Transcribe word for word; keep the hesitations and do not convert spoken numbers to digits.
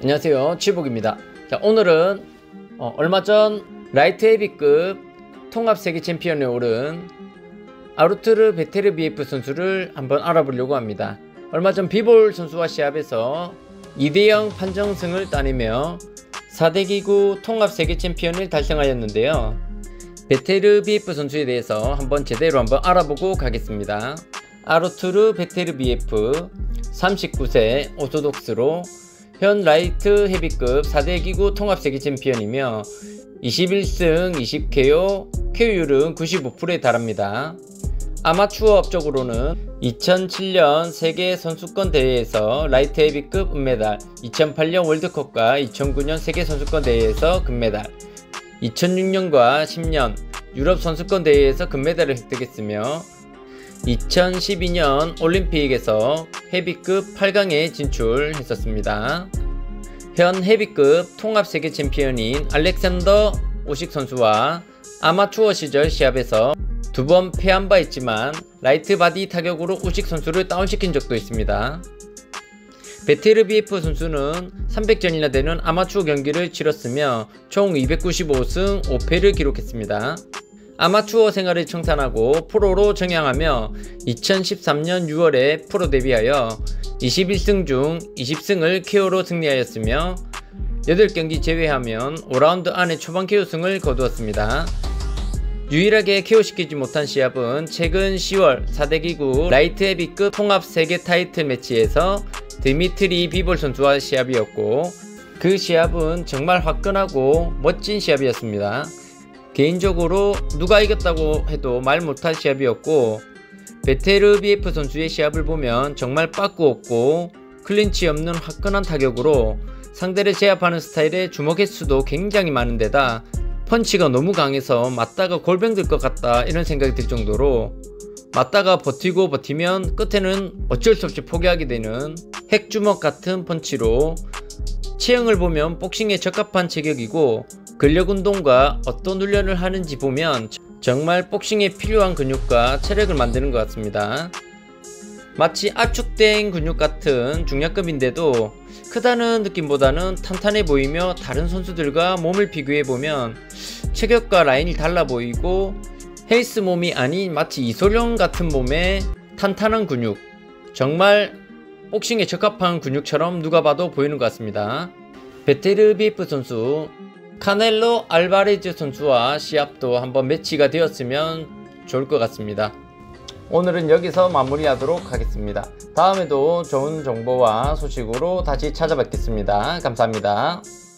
안녕하세요, 치복입니다. 자, 오늘은 어, 얼마 전 라이트 헤비급 통합 세계 챔피언에 오른 아르투르 베테르비예프 선수를 한번 알아보려고 합니다. 얼마 전 비볼 선수와 시합에서 이 대 영 판정승을 따내며 사 대 기구 통합 세계 챔피언을 달성하였는데요. 베테르비예프 선수에 대해서 한번 제대로 한번 알아보고 가겠습니다. 아르투르 베테르비예프 삼십구 세 오소독스로 현 라이트 헤비급 사 대 기구 통합 세계 챔피언이며 이십일 승 이십 케이오, 케이오율은 구십오 퍼센트에 달합니다. 아마추어 업적으로는 이천칠 년 세계 선수권 대회에서 라이트 헤비급 은메달, 이천팔 년 월드컵과 이천구 년 세계 선수권 대회에서 금메달, 이천육 년과 십 년 유럽 선수권 대회에서 금메달을 획득했으며 이천십이 년 올림픽에서 헤비급 팔 강에 진출했었습니다. 현 헤비급 통합 세계 챔피언인 알렉산더 오식 선수와 아마추어 시절 시합에서 두 번 패한 바 있지만 라이트 바디 타격으로 오식 선수를 다운시킨 적도 있습니다. 베테르비예프 선수는 삼백 전이나 되는 아마추어 경기를 치렀으며 총 이백구십오 승 오 패를 기록했습니다. 아마추어 생활을 청산하고 프로로 정향하며 이천십삼 년 유월에 프로 데뷔하여 이십일 승 중 이십 승을 케이오로 승리하였으며 여덟 경기 제외하면 오 라운드 안에 초반 케이오승을 거두었습니다. 유일하게 케이오시키지 못한 시합은 최근 시월 사 대 기구 라이트 헤비급 통합 세계 타이틀 매치에서 드미트리 비볼 선수와 시합이었고, 그 시합은 정말 화끈하고 멋진 시합이었습니다. 개인적으로 누가 이겼다고 해도 말 못할 시합이었고, 베테르비예프 선수의 시합을 보면 정말 빠꾸 없고 클린치 없는 화끈한 타격으로 상대를 제압하는 스타일의 주먹 횟수도 굉장히 많은 데다 펀치가 너무 강해서 맞다가 골병 들 것 같다 이런 생각이 들 정도로, 맞다가 버티고 버티면 끝에는 어쩔 수 없이 포기하게 되는 핵주먹 같은 펀치로 체형을 보면 복싱에 적합한 체격이고, 근력운동과 어떤 훈련을 하는지 보면 정말 복싱에 필요한 근육과 체력을 만드는 것 같습니다. 마치 압축된 근육 같은 중량급인데도 크다는 느낌보다는 탄탄해 보이며 다른 선수들과 몸을 비교해보면 체격과 라인이 달라 보이고 헬스 몸이 아닌 마치 이소룡 같은 몸에 탄탄한 근육, 정말 복싱에 적합한 근육처럼 누가 봐도 보이는 것 같습니다. 베테르비예프 선수, 카넬로 알바레즈 선수와 시합도 한번 매치가 되었으면 좋을 것 같습니다. 오늘은 여기서 마무리하도록 하겠습니다. 다음에도 좋은 정보와 소식으로 다시 찾아뵙겠습니다. 감사합니다.